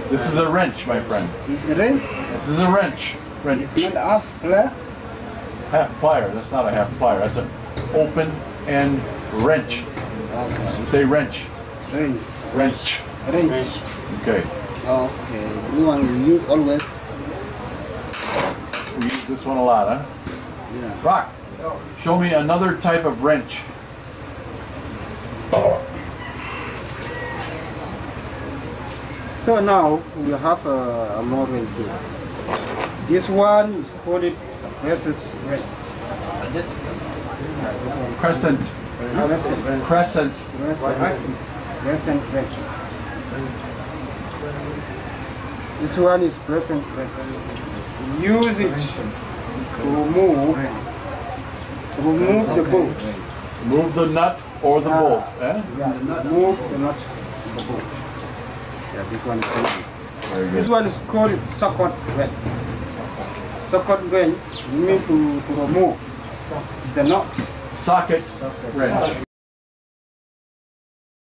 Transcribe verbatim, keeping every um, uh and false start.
This is a wrench, my friend. It's a wrench? This is a wrench. Wrench. It's not half flare? Half plier. That's not a half plier. That's an open end wrench. Okay. You say wrench. Wrench. Wrench. Wrench. Okay. Okay. You want to use always? We use this one a lot, huh? Yeah. Rock, show me another type of wrench. So now we have a, a more wrench here. This one is called it versus wrench. Crescent. Crescent. Crescent. Crescent. Crescent wrench. This one is crescent wrench. Use it to remove, to remove the bolt. Move the nut or the Ah. bolt. Eh? Yeah, move the nut, the bolt. Yeah, this one is called. Very This good. one is called socket wrench. Socket wrench, you mean to, to remove the nut. Socket wrench.